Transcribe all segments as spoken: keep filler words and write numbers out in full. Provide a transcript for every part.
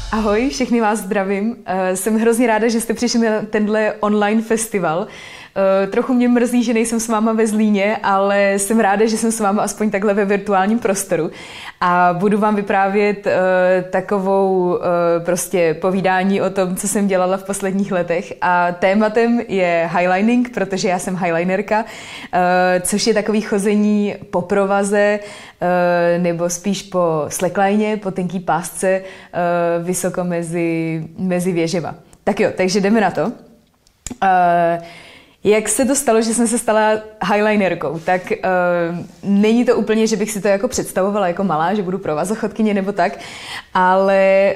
Ahoj, všechny vás zdravím. Jsem hrozně ráda, že jste přišli na tenhle online festival. Trochu mě mrzí, že nejsem s váma ve Zlíně, ale jsem ráda, že jsem s váma aspoň takhle ve virtuálním prostoru. A budu vám vyprávět uh, takovou uh, prostě povídání o tom, co jsem dělala v posledních letech. A tématem je highlining, protože já jsem highlinerka, uh, což je takový chození po provaze, uh, nebo spíš po slackline, po tenký pásce, uh, vysoko mezi, mezi věžema. Tak jo, takže jdeme na to. Uh, Jak se to stalo, že jsem se stala highlinerkou? Tak uh, není to úplně, že bych si to jako představovala jako malá, že budu provazochodkyně nebo tak, ale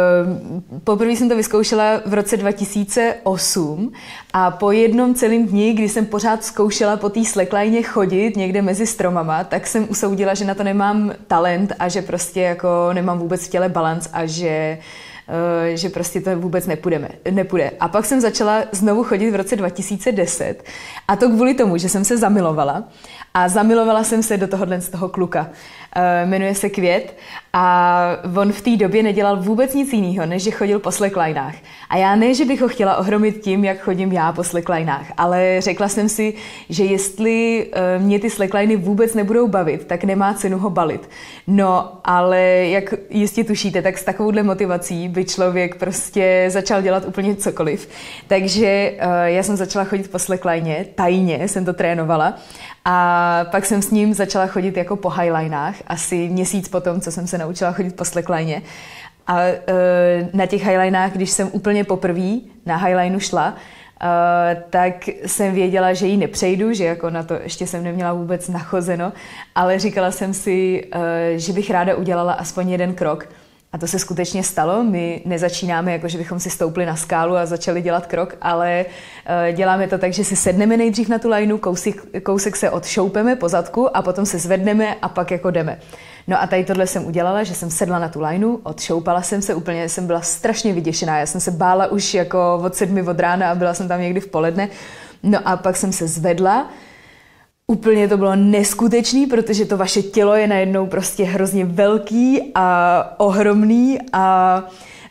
uh, poprvé jsem to vyzkoušela v roce dva tisíce osm a po jednom celém dni, kdy jsem pořád zkoušela po té slackline chodit někde mezi stromama, tak jsem usoudila, že na to nemám talent a že prostě jako nemám vůbec v těle balanc a že že prostě to vůbec nepůjdeme, nepůjde. A pak jsem začala znovu chodit v roce dva tisíce deset a to kvůli tomu, že jsem se zamilovala a zamilovala jsem se do tohohle z toho kluka. Jmenuje se Květ a on v té době nedělal vůbec nic jiného, než že chodil po slacklinách. A já ne, že bych ho chtěla ohromit tím, jak chodím já po slacklinách, ale řekla jsem si, že jestli mě ty slackliny vůbec nebudou bavit, tak nemá cenu ho balit. No, ale jak jistě tušíte, tak s takovouhle motivací by člověk prostě začal dělat úplně cokoliv. Takže já jsem začala chodit po slackline, tajně jsem to trénovala. A pak jsem s ním začala chodit jako po highlinách, asi měsíc potom, co jsem se naučila chodit po slackline. A e, na těch highlinách, když jsem úplně poprvé na highlineu šla, e, tak jsem věděla, že ji nepřejdu, že jako na to ještě jsem neměla vůbec nachozeno, ale říkala jsem si, e, že bych ráda udělala aspoň jeden krok. A to se skutečně stalo. My nezačínáme jako, že bychom si stoupli na skálu a začali dělat krok, ale uh, děláme to tak, že si sedneme nejdřív na tu lajnu, kousek, kousek se odšoupeme po zadku a potom se zvedneme a pak jako jdeme. No a tady tohle jsem udělala, že jsem sedla na tu lajnu, odšoupala jsem se úplně, jsem byla strašně vyděšená. Já jsem se bála už jako od sedmi od rána a byla jsem tam někdy v poledne. No a pak jsem se zvedla. Úplně to bylo neskutečný, protože to vaše tělo je najednou prostě hrozně velký a ohromný a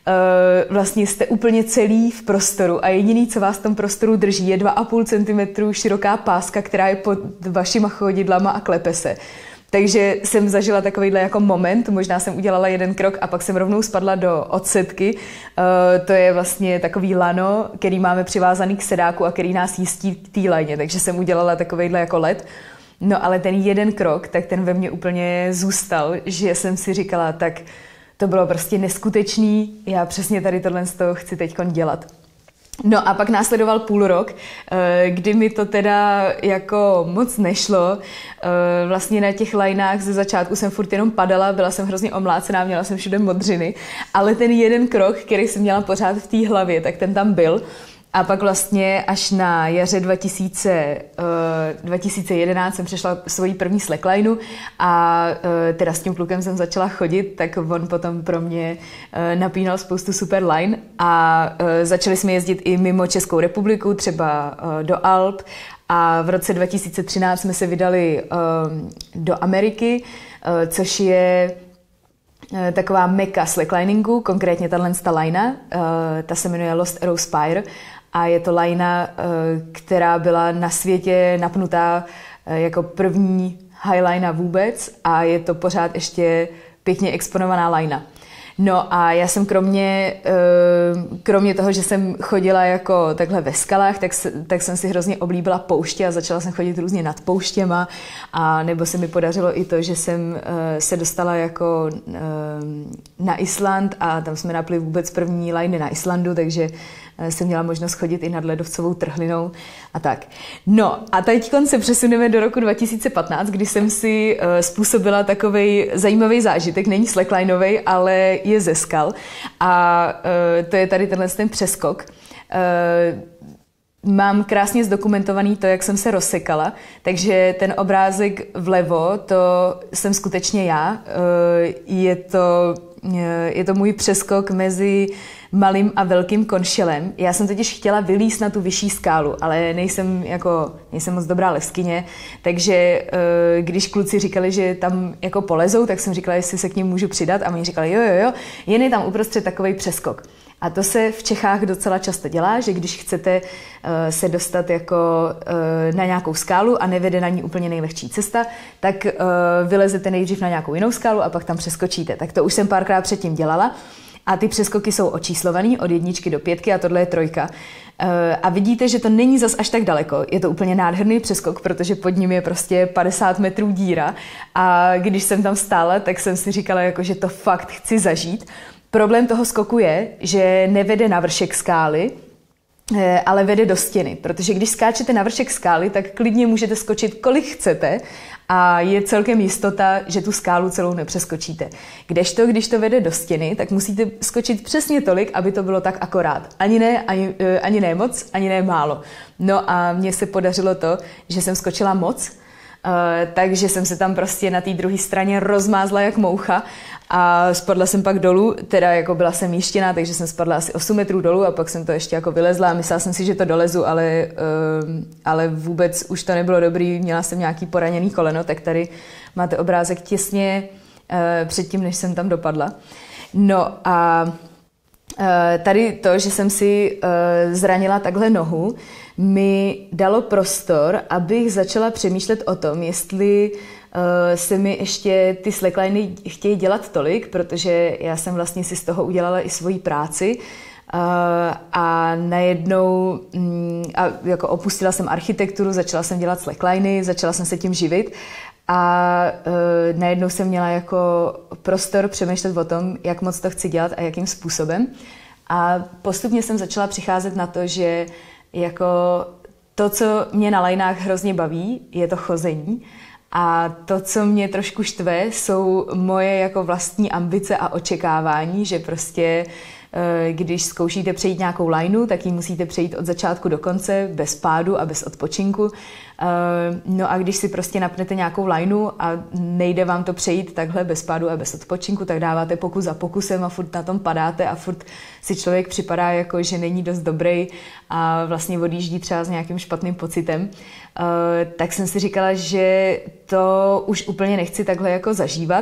e, vlastně jste úplně celý v prostoru a jediný, co vás v tom prostoru drží, je dva a půl centimetru široká páska, která je pod vašima chodidlama a klepe se. Takže jsem zažila takovýhle jako moment, možná jsem udělala jeden krok a pak jsem rovnou spadla do odsetky. Uh, to je vlastně takový lano, který máme přivázaný k sedáku a který nás jistí v té lajně, takže jsem udělala takovýhle jako let. No ale ten jeden krok, tak ten ve mně úplně zůstal, že jsem si říkala, tak to bylo prostě neskutečný, já přesně tady tohle z toho chci teďkon dělat. No a pak následoval půl rok, kdy mi to teda jako moc nešlo. Vlastně na těch lajnách ze začátku jsem furt jenom padala, byla jsem hrozně omlácená, měla jsem všude modřiny, ale ten jeden krok, který jsem měla pořád v té hlavě, tak ten tam byl. A pak vlastně až na jaře dva tisíce, dva tisíce jedenáct jsem přešla svoji první slacklineu a teda s tím klukem jsem začala chodit, tak on potom pro mě napínal spoustu super line a začali jsme jezdit i mimo Českou republiku, třeba do Alp a v roce dva tisíce třináct jsme se vydali do Ameriky, což je taková meka slackliningu, konkrétně tato lajna, ta se jmenuje Lost Arrow Spire a je to lajna, která byla na světě napnutá jako první highlina vůbec a je to pořád ještě pěkně exponovaná lajna. No a já jsem kromě, kromě toho, že jsem chodila jako takhle ve skalách, tak, tak jsem si hrozně oblíbila pouště a začala jsem chodit různě nad pouštěma a nebo se mi podařilo i to, že jsem se dostala jako na Island a tam jsme napli vůbec první lajny na Islandu, takže jsem měla možnost chodit i nad ledovcovou trhlinou a tak. No a teď se přesuneme do roku dva tisíce patnáct, kdy jsem si uh, způsobila takovej zajímavý zážitek, není slacklinovej, ale je ze skal a uh, to je tady tenhle ten přeskok. Uh, Mám krásně zdokumentovaný to, jak jsem se rozsekala, takže ten obrázek vlevo, to jsem skutečně já. Je to je to můj přeskok mezi malým a velkým konšelem. Já jsem totiž chtěla vylízt na tu vyšší skálu, ale nejsem, jako, nejsem moc dobrá leskyně, takže když kluci říkali, že tam jako polezou, tak jsem říkala, jestli se k ním můžu přidat a oni říkali, jo, jo, jo, jen je tam uprostřed takovej přeskok. A to se v Čechách docela často dělá, že když chcete uh, se dostat jako uh, na nějakou skálu a nevede na ní úplně nejlehčí cesta, tak uh, vylezete nejdřív na nějakou jinou skálu a pak tam přeskočíte. Tak to už jsem párkrát předtím dělala. A ty přeskoky jsou očíslovaný od jedničky do pětky a tohle je trojka. Uh, a vidíte, že to není zas až tak daleko. Je to úplně nádherný přeskok, protože pod ním je prostě padesát metrů díra. A když jsem tam stála, tak jsem si říkala, jako, že to fakt chci zažít. Problém toho skoku je, že nevede na vršek skály, ale vede do stěny, protože když skáčete na vršek skály, tak klidně můžete skočit kolik chcete a je celkem jistota, že tu skálu celou nepřeskočíte. Kdežto, když to vede do stěny, tak musíte skočit přesně tolik, aby to bylo tak akorát. Ani ne, ani, ani ne moc, ani ne málo. No a mně se podařilo to, že jsem skočila moc, Uh, takže jsem se tam prostě na té druhé straně rozmázla jak moucha a spadla jsem pak dolů, teda jako byla jsem jištěná, takže jsem spadla asi osm metrů dolů a pak jsem to ještě jako vylezla a myslela jsem si, že to dolezu, ale, uh, ale vůbec už to nebylo dobrý, měla jsem nějaký poraněný koleno, tak tady máte obrázek těsně uh, předtím, než jsem tam dopadla. No a uh, tady to, že jsem si uh, zranila takhle nohu, mi dalo prostor, abych začala přemýšlet o tom, jestli uh, se mi ještě ty slackliny chtějí dělat tolik, protože já jsem vlastně si z toho udělala i svoji práci uh, a najednou um, a jako opustila jsem architekturu, začala jsem dělat slackliny, začala jsem se tím živit a uh, najednou jsem měla jako prostor přemýšlet o tom, jak moc to chci dělat a jakým způsobem. A postupně jsem začala přicházet na to, že jako to, co mě na lajnách hrozně baví, je to chození a to, co mě trošku štve, jsou moje jako vlastní ambice a očekávání, že prostě když zkoušíte přejít nějakou lajnu, tak ji musíte přejít od začátku do konce, bez pádu a bez odpočinku. No a když si prostě napnete nějakou lajnu a nejde vám to přejít takhle bez pádu a bez odpočinku, tak dáváte pokus za pokusem a furt na tom padáte a furt si člověk připadá jako, že není dost dobrý a vlastně odjíždí třeba s nějakým špatným pocitem. Tak jsem si říkala, že to už úplně nechci takhle jako zažívat.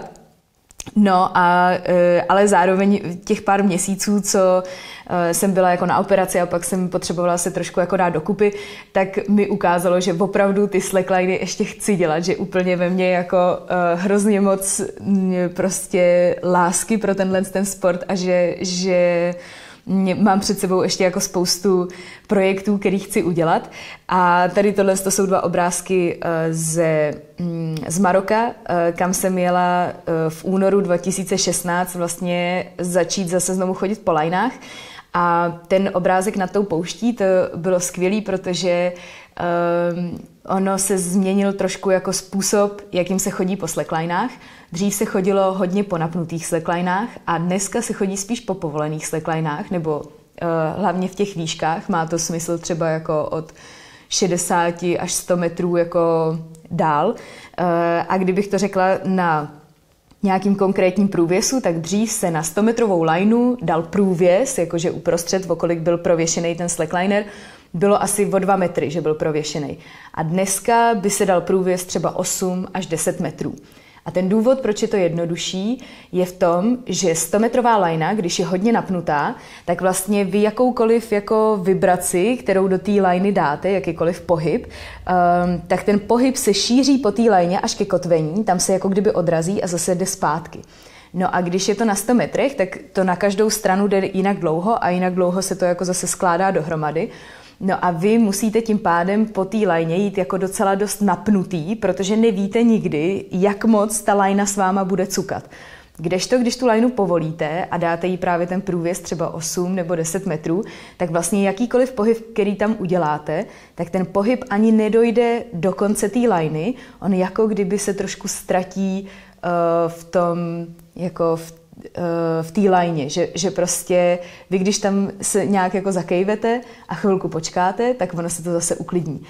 No, a, ale zároveň těch pár měsíců, co jsem byla jako na operaci a pak jsem potřebovala se trošku jako dát dokupy, tak mi ukázalo, že opravdu ty slackliny ještě chci dělat, že úplně ve mně jako hrozně moc prostě lásky pro tenhle ten sport a že, že mám před sebou ještě jako spoustu projektů, který chci udělat. A tady tohle to jsou dva obrázky ze, z Maroka, kam jsem jela v únoru dva tisíce šestnáct vlastně začít zase znovu chodit po lajnách. A ten obrázek nad tou pouští, to bylo skvělý, protože um, ono se změnil trošku jako způsob, jakým se chodí po slacklinách. Dřív se chodilo hodně po napnutých slacklinách a dneska se chodí spíš po povolených slacklinách, nebo uh, hlavně v těch výškách. Má to smysl třeba jako od šedesát až sto metrů jako dál. Uh, a kdybych to řekla na nějakým konkrétním průvěsu, tak dřív se na stometrovou lajnu dal průvěs, jakože uprostřed, okolik byl prověšený ten slackliner, bylo asi o dva metry, že byl prověšený. A dneska by se dal průvěs třeba osm až deset metrů. A ten důvod, proč je to jednodušší, je v tom, že stometrová lajna, když je hodně napnutá, tak vlastně vy jakoukoliv jako vibraci, kterou do té lajny dáte, jakýkoliv pohyb, um, tak ten pohyb se šíří po té lajně až ke kotvení, tam se jako kdyby odrazí a zase jde zpátky. No a když je to na sto metrech, tak to na každou stranu jde jinak dlouho a jinak dlouho se to jako zase skládá dohromady. No a vy musíte tím pádem po té lajně jít jako docela dost napnutý, protože nevíte nikdy, jak moc ta lajna s váma bude cukat. Kdežto, když tu lajnu povolíte a dáte jí právě ten průvěs třeba osm nebo deset metrů, tak vlastně jakýkoliv pohyb, který tam uděláte, tak ten pohyb ani nedojde do konce té lajny, on jako kdyby se trošku ztratí uh, v tom, jako v v té lajně, že, že prostě vy, když tam se nějak jako zakejvete a chvilku počkáte, tak ono se to zase uklidní.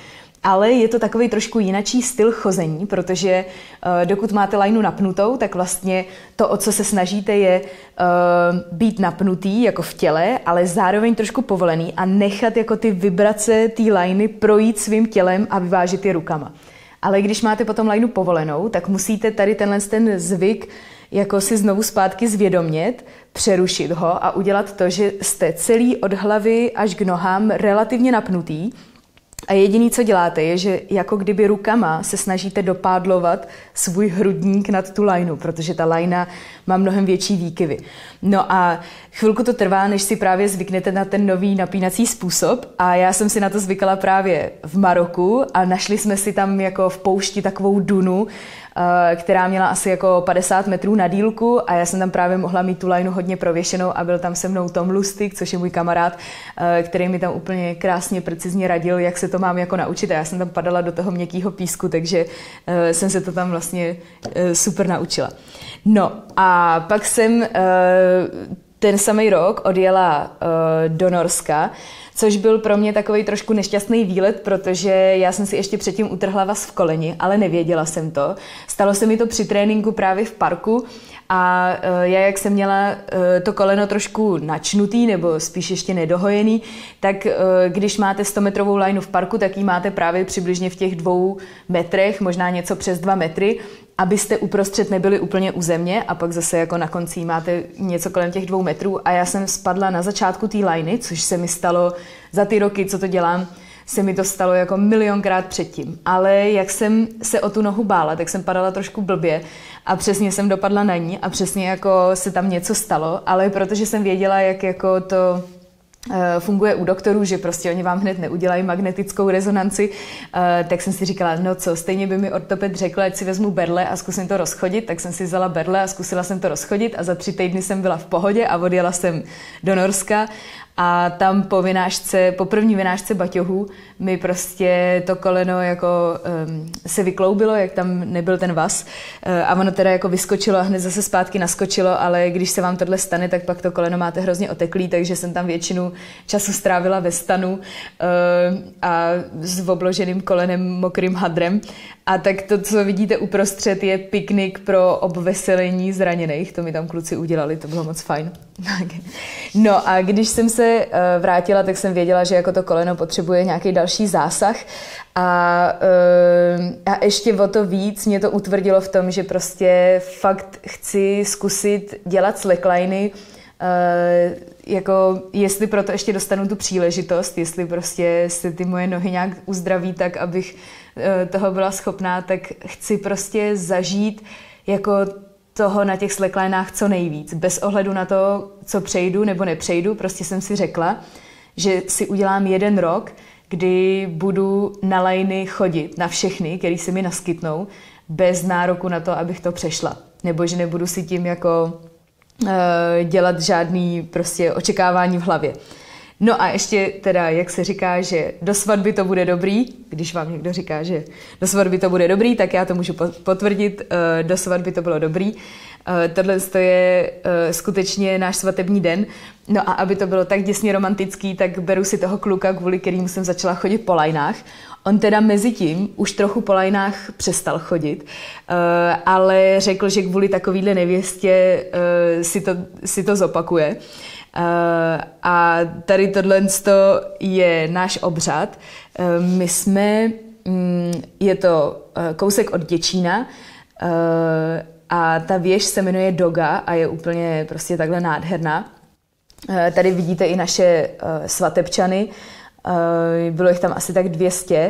ale je to takový trošku jinačí styl chození, protože uh, dokud máte lajnu napnutou, tak vlastně to, o co se snažíte, je uh, být napnutý jako v těle, ale zároveň trošku povolený a nechat jako ty vibrace té lajny projít svým tělem a vyvážit je rukama. Ale když máte potom lajnu povolenou, tak musíte tady tenhle ten zvyk jako si znovu zpátky zvědomět, přerušit ho a udělat to, že jste celý od hlavy až k nohám relativně napnutý. A jediný, co děláte, je, že jako kdyby rukama se snažíte dopádlovat svůj hrudník nad tu lajnu, protože ta lajna má mnohem větší výkyvy. No a chvilku to trvá, než si právě zvyknete na ten nový napínací způsob a já jsem si na to zvykala právě v Maroku a našli jsme si tam jako v poušti takovou dunu, která měla asi jako padesát metrů na dílku a já jsem tam právě mohla mít tu lajnu hodně prověšenou a byl tam se mnou Tom Lustig, což je můj kamarád, který mi tam úplně krásně, precizně radil, jak se to mám jako naučit a já jsem tam padala do toho měkkýho písku, takže jsem se to tam vlastně super naučila. No a pak jsem ten samý rok odjela do Norska, což byl pro mě takový trošku nešťastný výlet, protože já jsem si ještě předtím utrhla vaz v koleni, ale nevěděla jsem to. Stalo se mi to při tréninku právě v parku a já, jak jsem měla to koleno trošku načnutý, nebo spíš ještě nedohojený, tak když máte sto metrovou lajnu v parku, tak ji máte právě přibližně v těch dvou metrech, možná něco přes dva metry, abyste uprostřed nebyli úplně u země a pak zase jako na konci máte něco kolem těch dvou metrů a já jsem spadla na začátku té lajny, což se mi stalo za ty roky, co to dělám, se mi to stalo jako milionkrát předtím. Ale jak jsem se o tu nohu bála, tak jsem padala trošku blbě a přesně jsem dopadla na ní a přesně jako se tam něco stalo, ale protože jsem věděla, jak jako to funguje u doktorů, že prostě oni vám hned neudělají magnetickou rezonanci, tak jsem si říkala, no co, stejně by mi ortoped řekl, ať si vezmu berle a zkusím to rozchodit, tak jsem si vzala berle a zkusila jsem to rozchodit a za tři týdny jsem byla v pohodě a odjela jsem do Norska a tam po vynášce, po první vynášce baťohu mi prostě to koleno jako um, se vykloubilo, jak tam nebyl ten vaz uh, a ono teda jako vyskočilo a hned zase zpátky naskočilo, ale když se vám tohle stane, tak pak to koleno máte hrozně oteklý, takže jsem tam většinu času strávila ve stanu uh, a s obloženým kolenem mokrým hadrem. A tak to, co vidíte uprostřed, je piknik pro obveselení zraněných. To mi tam kluci udělali, to bylo moc fajn. No a když jsem se vrátila, tak jsem věděla, že jako to koleno potřebuje nějaký další zásah. A, a ještě o to víc mě to utvrdilo v tom, že prostě fakt chci zkusit dělat slackliny, jako jestli proto ještě dostanu tu příležitost, jestli prostě se ty moje nohy nějak uzdraví tak, abych toho byla schopná, tak chci prostě zažít jako toho na těch slacklinách co nejvíc. Bez ohledu na to, co přejdu nebo nepřejdu, prostě jsem si řekla, že si udělám jeden rok, kdy budu na lajny chodit, na všechny, který se mi naskytnou, bez nároku na to, abych to přešla. Nebo že nebudu si tím jako uh, dělat žádný prostě očekávání v hlavě. No a ještě teda, jak se říká, že do svatby to bude dobrý, když vám někdo říká, že do svatby to bude dobrý, tak já to můžu potvrdit, do svatby to bylo dobrý. Tohle je skutečně náš svatební den. No a aby to bylo tak děsně romantický, tak beru si toho kluka, kvůli kterému jsem začala chodit po lajnách. On teda mezi tím už trochu po lajnách přestal chodit, ale řekl, že kvůli takovýhle nevěstě si to, si to zopakuje. Uh, a tady tohle je náš obřad. Uh, my jsme, um, je to uh, kousek od Děčína uh, a ta věž se jmenuje Doga a je úplně prostě takhle nádherná. Uh, tady vidíte i naše uh, svatebčany, uh, bylo jich tam asi tak dvě stě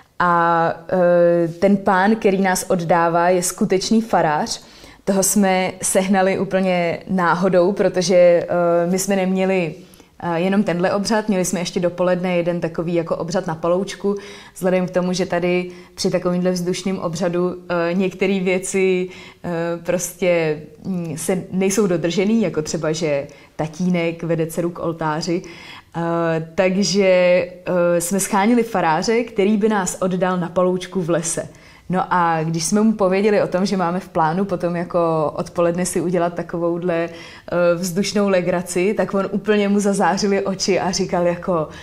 a uh, ten pán, který nás oddává, je skutečný farář. Toho jsme sehnali úplně náhodou, protože uh, my jsme neměli uh, jenom tenhle obřad, měli jsme ještě dopoledne jeden takový jako obřad na paloučku, vzhledem k tomu, že tady při takovýmhle vzdušném obřadu uh, některé věci uh, prostě um, se nejsou dodržený, jako třeba, že tatínek vede dceru k oltáři. Uh, takže uh, jsme schánili faráře, který by nás oddal na paloučku v lese. No a když jsme mu pověděli o tom, že máme v plánu potom jako odpoledne si udělat takovouhle uh, vzdušnou legraci, tak on úplně mu zazářili oči a říkal jako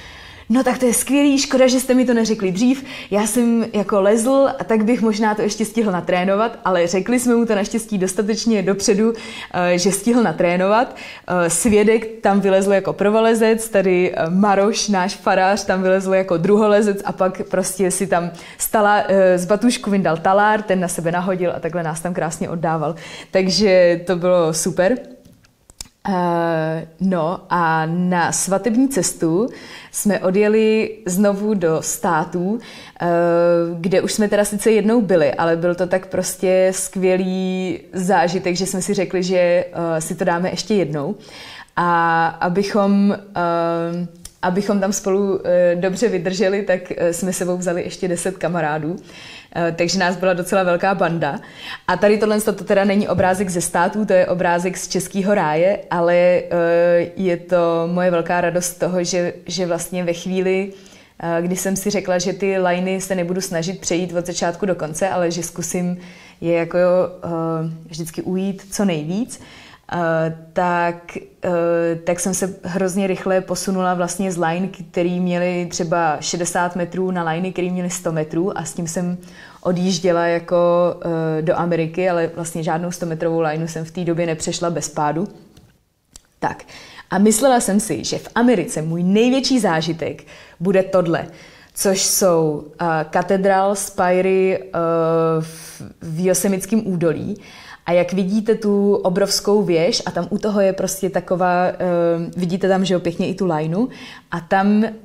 no tak to je skvělý, škoda, že jste mi to neřekli dřív, já jsem jako lezl a tak bych možná to ještě stihl natrénovat, ale řekli jsme mu to naštěstí dostatečně dopředu, že stihl natrénovat. Svědek tam vylezl jako prvolezec, tady Maroš, náš farář, tam vylezl jako druholezec a pak prostě si tam stala, z batušku vyndal talár, ten na sebe nahodil a takhle nás tam krásně oddával. Takže to bylo super. Uh, no a na svatební cestu jsme odjeli znovu do států, uh, kde už jsme teda sice jednou byli, ale byl to tak prostě skvělý zážitek, že jsme si řekli, že uh, si to dáme ještě jednou. A abychom, uh, abychom tam spolu uh, dobře vydrželi, tak uh, jsme sebou vzali ještě deset kamarádů. Takže nás byla docela velká banda. A tady tohle to teda není obrázek ze států, to je obrázek z Českého ráje, ale je to moje velká radost toho, že, že vlastně ve chvíli, kdy jsem si řekla, že ty liny se nebudu snažit přejít od začátku do konce, ale že zkusím je jako vždycky ujít co nejvíc, Uh, tak, uh, tak jsem se hrozně rychle posunula vlastně z line, který měly třeba šedesát metrů na liny, který měly sto metrů a s tím jsem odjížděla jako uh, do Ameriky, ale vlastně žádnou stometrovou lineu jsem v té době nepřešla bez pádu. Tak a myslela jsem si, že v Americe můj největší zážitek bude tohle, což jsou uh, Cathedral Spire uh, v, v Yosemiteckém údolí. A jak vidíte tu obrovskou věž a tam u toho je prostě taková, uh, vidíte tam, že jo, pěkně i tu lineu a tam uh,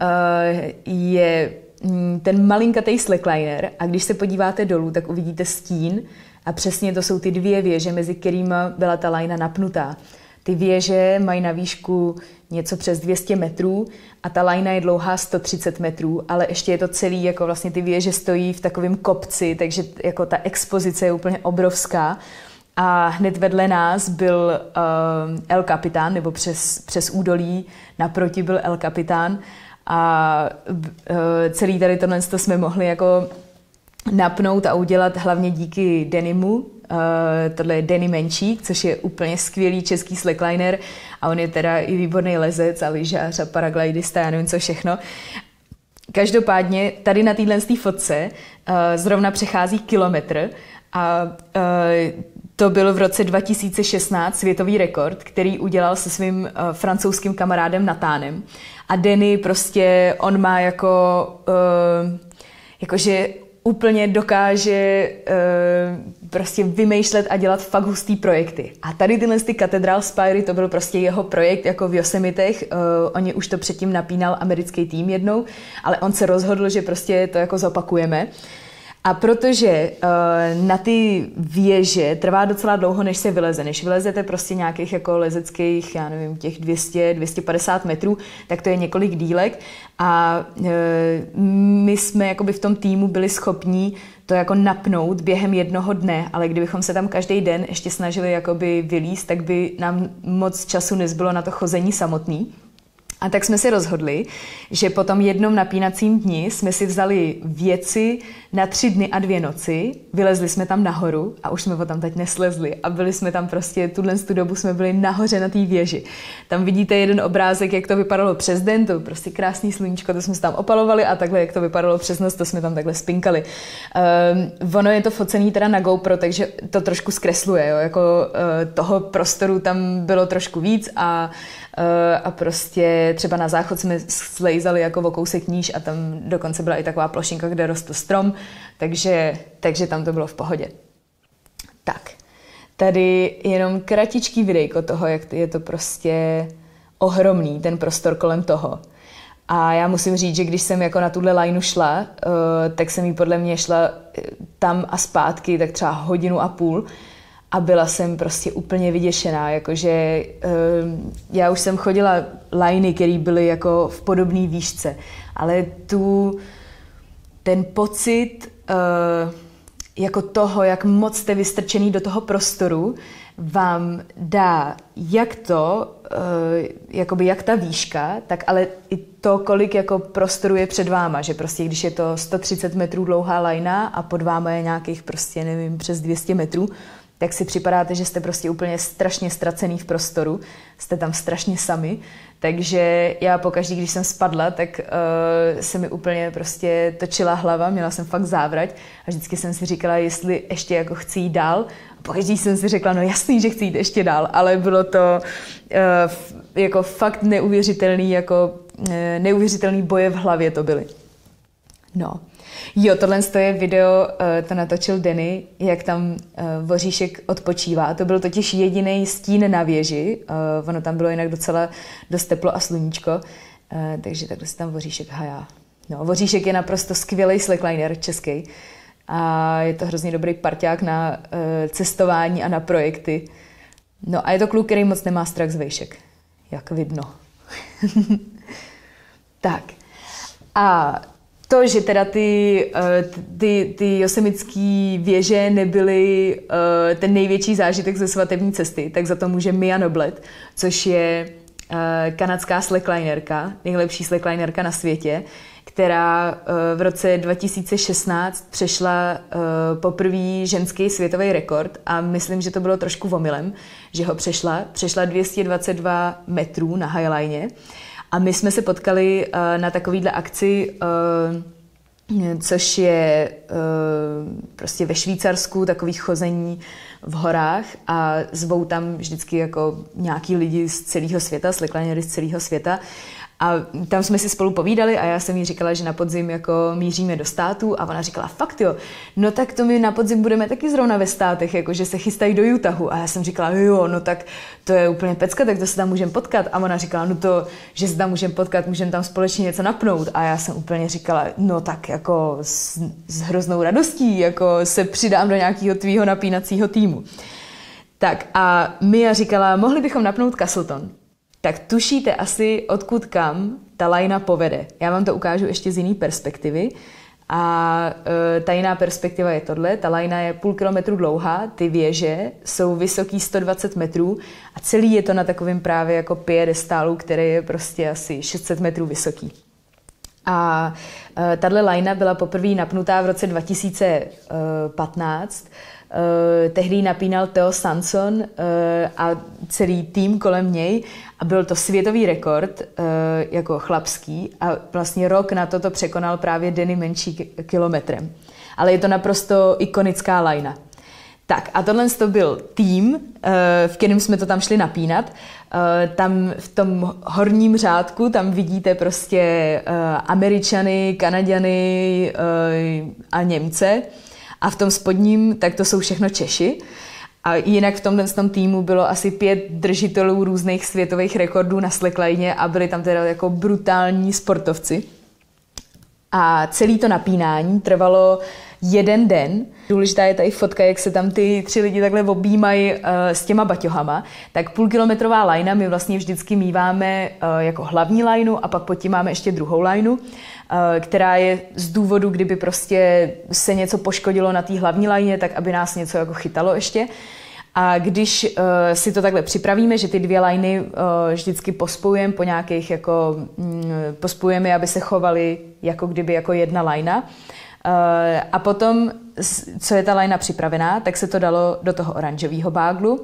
je mm, ten malinkatej slackliner a když se podíváte dolů, tak uvidíte stín a přesně to jsou ty dvě věže, mezi kterými byla ta lajna napnutá. Ty věže mají na výšku něco přes dvě stě metrů a ta lajna je dlouhá sto třicet metrů, ale ještě je to celý, jako vlastně ty věže stojí v takovém kopci, takže jako ta expozice je úplně obrovská. A hned vedle nás byl uh, El Capitan, nebo přes, přes údolí naproti byl El Capitan a uh, celý tady tohle jsme mohli jako napnout a udělat hlavně díky denimu. Uh, tohle je Denny Menčík, což je úplně skvělý český slackliner a on je teda i výborný lezec a lyžař a paraglidista, já nevím co všechno. Každopádně tady na téhle fotce uh, zrovna přechází kilometr a uh, to byl v roce dva tisíce šestnáct světový rekord, který udělal se svým uh, francouzským kamarádem Natánem. A Denny prostě, on má jako, uh, jakože úplně dokáže uh, prostě vymýšlet a dělat fakt hustý projekty. A tady tyhle ty Cathedral Spire, to byl prostě jeho projekt jako v Yosemitech. Uh, oni už to předtím napínal americký tým jednou, ale on se rozhodl, že prostě to jako zopakujeme. A protože uh, na ty věže trvá docela dlouho, než se vyleze. Než vylezete prostě nějakých jako lezeckých, já nevím, těch dvě stě, dvě stě padesát metrů, tak to je několik dílek. A uh, my jsme jakoby v tom týmu byli schopní to jako napnout během jednoho dne, ale kdybychom se tam každý den ještě snažili jakoby vylízt, tak by nám moc času nezbylo na to chození samotný. A tak jsme si rozhodli, že po tom jednom napínacím dni jsme si vzali věci na tři dny a dvě noci, vylezli jsme tam nahoru a už jsme potom teď neslezli a byli jsme tam prostě, tuhle tu dobu jsme byli nahoře na té věži. Tam vidíte jeden obrázek, jak to vypadalo přes den, to prostě krásný sluníčko, to jsme se tam opalovali a takhle, jak to vypadalo přes noc, to jsme tam takhle spinkali. Um, ono je to focený teda na GoPro, takže to trošku zkresluje, jo? Jako uh, toho prostoru tam bylo trošku víc a a prostě třeba na záchod jsme slejzali jako o kousek níž a tam dokonce byla i taková plošinka, kde rostl strom, takže, takže tam to bylo v pohodě. Tak, tady jenom kratičký videjko toho, jak je to prostě ohromný, ten prostor kolem toho. A já musím říct, že když jsem jako na tuhle lineu šla, tak jsem jí podle mě šla tam a zpátky tak třeba hodinu a půl, a byla jsem prostě úplně vyděšená, jakože uh, já už jsem chodila liney, které byly jako v podobné výšce, ale tu, ten pocit uh, jako toho, jak moc jste vystrčený do toho prostoru, vám dá jak to, uh, jakoby jak ta výška, tak ale i to, kolik jako prostoru je před váma, že prostě když je to sto třicet metrů dlouhá lajna a pod váma je nějakých prostě, nevím, přes dvě stě metrů, tak si připadáte, že jste prostě úplně strašně ztracený v prostoru, jste tam strašně sami, takže já pokaždý, když jsem spadla, tak uh, se mi úplně prostě točila hlava, měla jsem fakt závrať a vždycky jsem si říkala, jestli ještě jako chci jít dál. A pokaždý jsem si řekla, no jasný, že chci jít ještě dál, ale bylo to uh, jako fakt neuvěřitelný, jako uh, neuvěřitelný boje v hlavě to byly. No. Jo, tohle je video, to natočil Denny, jak tam voříšek odpočívá. To byl totiž jediný stín na věži, ono tam bylo jinak docela dost teplo a sluníčko, takže takhle se tam voříšek hajá. No, voříšek je naprosto skvělý slackliner český a je to hrozně dobrý parťák na cestování a na projekty. No a je to kluk, který moc nemá strach z vejšek, jak vidno. Tak a to, že teda ty, ty, ty josemitský věže nebyly ten největší zážitek ze svatební cesty, tak za to může Mia Noblet, což je kanadská slacklinerka, nejlepší slacklinerka na světě, která v roce dva tisíce šestnáct přešla poprvý ženský světový rekord a myslím, že to bylo trošku omylem, že ho přešla. Přešla dvě stě dvacet dva metrů na highline. A my jsme se potkali uh, na takovýhle akci, uh, což je uh, prostě ve Švýcarsku, takových chození v horách a zvou tam vždycky jako nějaký lidi z celého světa, slacklinery z celého světa. A tam jsme si spolu povídali a já jsem jí říkala, že na podzim jako míříme do států a ona říkala, fakt jo, no tak to my na podzim budeme taky zrovna ve státech, jako že se chystají do Utahu. A já jsem říkala, jo, no tak to je úplně pecka, tak to se tam můžeme potkat. A ona říkala, no to, že se tam můžeme potkat, můžeme tam společně něco napnout. A já jsem úplně říkala, no tak jako s, s hroznou radostí, jako se přidám do nějakého tvýho napínacího týmu. Tak a Mia říkala, mohli bychom napnout Castleton. Tak tušíte asi, odkud kam ta lajna povede. Já vám to ukážu ještě z jiné perspektivy. A e, ta jiná perspektiva je tohle. Ta lajna je půl kilometru dlouhá, ty věže jsou vysoký sto dvacet metrů a celý je to na takovém právě jako piedestálu, který je prostě asi šest set metrů vysoký. A e, tahle lajna byla poprvé napnutá v roce dva tisíce patnáct. Uh, tehdy napínal Theo Sanson uh, a celý tým kolem něj a byl to světový rekord uh, jako chlapský a vlastně rok na to to překonal právě Denny menší kilometrem. Ale je to naprosto ikonická lajna. Tak a tohle to byl tým, uh, v kterém jsme to tam šli napínat. Uh, tam v tom horním řádku tam vidíte prostě uh, Američany, Kanaďany uh, a Němce. A v tom spodním, tak to jsou všechno Češi. A jinak v tomhle tom týmu bylo asi pět držitelů různých světových rekordů na slackline a byli tam teda jako brutální sportovci. A celé to napínání trvalo jeden den. Důležitá je tady fotka, jak se tam ty tři lidi takhle objímají uh, s těma baťohama. Tak půlkilometrová lajna my vlastně vždycky míváme uh, jako hlavní lajnu a pak pod tím máme ještě druhou lajnu, uh, která je z důvodu, kdyby prostě se něco poškodilo na té hlavní lajně, tak aby nás něco jako chytalo ještě. A když uh, si to takhle připravíme, že ty dvě lajny uh, vždycky pospojujeme po nějakých jako um, pospojujeme, aby se chovaly jako kdyby jako jedna lajna. Uh, a potom, co je ta lajna připravená, tak se to dalo do toho oranžového báglu. Uh,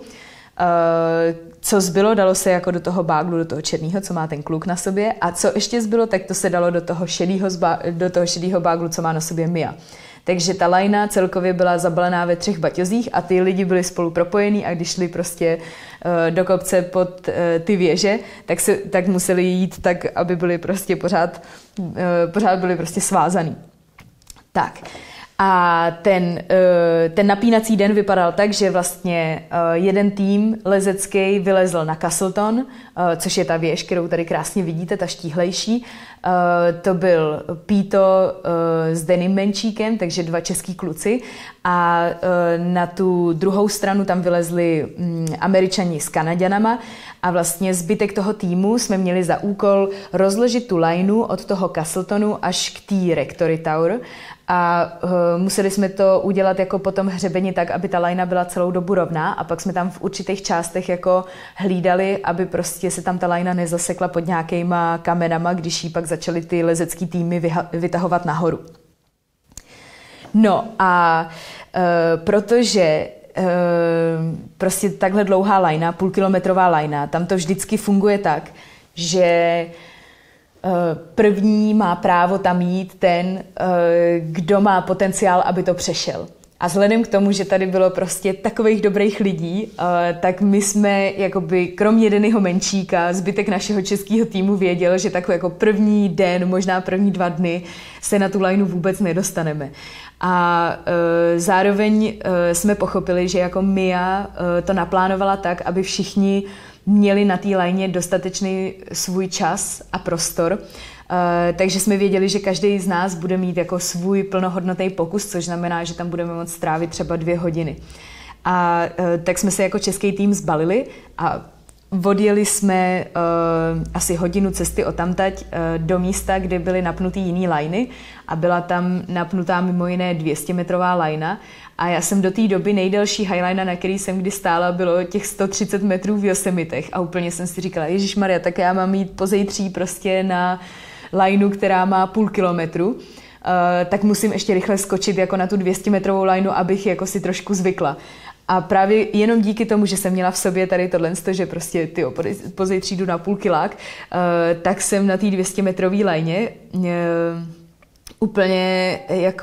co zbylo, dalo se jako do toho báglu, do toho černého, co má ten kluk na sobě. A co ještě zbylo, tak to se dalo do toho šedého, do toho šedého báglu, co má na sobě Mia. Takže ta lajna celkově byla zabalená ve třech baťozích a ty lidi byli spolu propojení a když šli prostě uh, do kopce pod uh, ty věže, tak, se, tak museli jít tak, aby byli prostě pořád, uh, pořád byli prostě svázaný. Tak a ten, ten napínací den vypadal tak, že vlastně jeden tým lezecký vylezl na Castleton, což je ta věž, kterou tady krásně vidíte, ta štíhlejší. To byl Píto s Dennym Menšíkem, takže dva český kluci. A na tu druhou stranu tam vylezli Američani s Kanaďanama a vlastně zbytek toho týmu jsme měli za úkol rozložit tu lajnu od toho Castletonu až k té Rectory Tower. A uh, museli jsme to udělat jako po tom hřebeni tak, aby ta lajna byla celou dobu rovná a pak jsme tam v určitých částech jako hlídali, aby prostě se tam ta lajna nezasekla pod nějakýma kamenama, když jí pak začaly ty lezecký týmy vyha- vytahovat nahoru. No a uh, protože prostě takhle dlouhá lajna, půlkilometrová lajna, tam to vždycky funguje tak, že první má právo tam jít ten, kdo má potenciál, aby to přešel. A vzhledem k tomu, že tady bylo prostě takových dobrých lidí, tak my jsme, jakoby, kromě Dennyho Menčíka, zbytek našeho českého týmu věděl, že takový jako první den, možná první dva dny se na tu lajnu vůbec nedostaneme. A e, zároveň e, jsme pochopili, že jako Mia e, to naplánovala tak, aby všichni měli na té lajně dostatečný svůj čas a prostor. Uh, takže jsme věděli, že každý z nás bude mít jako svůj plnohodnotný pokus, což znamená, že tam budeme moct strávit třeba dvě hodiny. A uh, tak jsme se jako český tým zbalili a odjeli jsme uh, asi hodinu cesty odtamtať uh, do místa, kde byly napnutý jiný lajny a byla tam napnutá mimo jiné dvěstěmetrová lajna. A já jsem do té doby nejdelší highlina, na který jsem kdy stála, bylo těch sto třicet metrů v Yosemitech a úplně jsem si říkala, ježišmarja, tak já mám jít pozejtří prostě na lajnu, která má půl kilometru, uh, tak musím ještě rychle skočit jako na tu dvěstěmetrovou lajnu, abych jako si trošku zvykla. A právě jenom díky tomu, že jsem měla v sobě tady tohle, že prostě tyjo, pozejtří jdu na půl kilák, uh, tak jsem na té dvěstěmetrové lajně uh, úplně jako,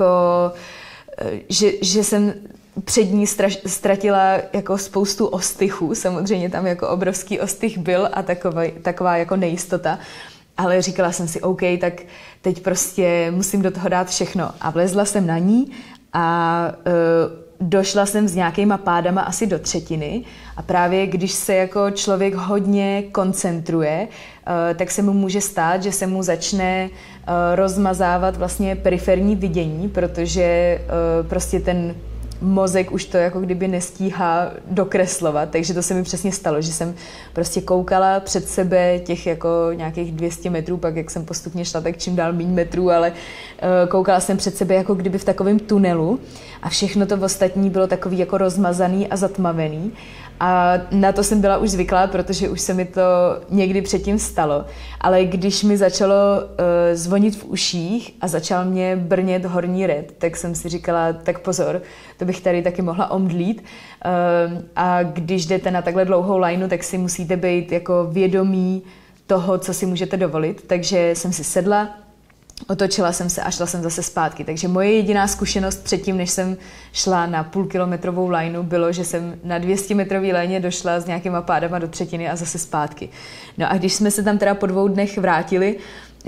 uh, že, že jsem před ní straš, ztratila jako spoustu ostychů, samozřejmě tam jako obrovský ostych byl a taková, taková jako nejistota. Ale říkala jsem si, OK, tak teď prostě musím do toho dát všechno. A vlezla jsem na ní a uh, došla jsem s nějakýma pádama asi do třetiny. A právě když se jako člověk hodně koncentruje, uh, tak se mu může stát, že se mu začne uh, rozmazávat vlastně periferní vidění, protože uh, prostě ten mozek už to jako kdyby nestíhá dokreslovat, takže to se mi přesně stalo, že jsem prostě koukala před sebe těch jako nějakých dvě stě metrů, pak jak jsem postupně šla, tak čím dál méně metrů, ale uh, koukala jsem před sebe jako kdyby v takovém tunelu a všechno to ostatní bylo takový jako rozmazaný a zatmavený a na to jsem byla už zvyklá, protože už se mi to někdy předtím stalo, ale když mi začalo uh, zvonit v uších a začal mě brnět horní red, tak jsem si říkala, tak pozor, to bych tady taky mohla omdlít. Uh, a když jdete na takhle dlouhou lajnu, tak si musíte být jako vědomí toho, co si můžete dovolit. Takže jsem si sedla, otočila jsem se a šla jsem zase zpátky. Takže moje jediná zkušenost předtím, než jsem šla na půlkilometrovou lajnu, bylo, že jsem na dvěstěmetrové lajně došla s nějakýma pádama do třetiny a zase zpátky. No a když jsme se tam teda po dvou dnech vrátili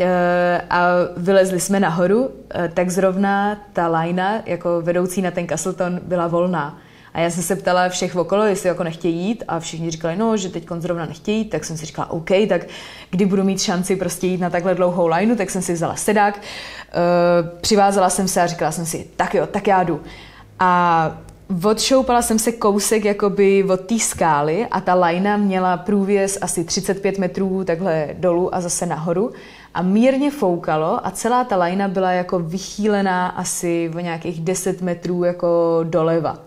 a vylezli jsme nahoru, tak zrovna ta lajna, jako vedoucí na ten Castleton, byla volná. A já jsem se ptala všech okolo, jestli jako nechtějí jít a všichni říkali, no, že teď zrovna nechtějí, tak jsem si říkala, OK, tak kdy budu mít šanci prostě jít na takhle dlouhou lajnu, tak jsem si vzala sedák, uh, přivázala jsem se a říkala jsem si, tak jo, tak já jdu. A odšoupala jsem se kousek jakoby od té skály a ta lajna měla průvěz asi třicet pět metrů takhle dolů a zase nahoru a mírně foukalo a celá ta lajna byla jako vychýlená asi o nějakých deset metrů jako doleva.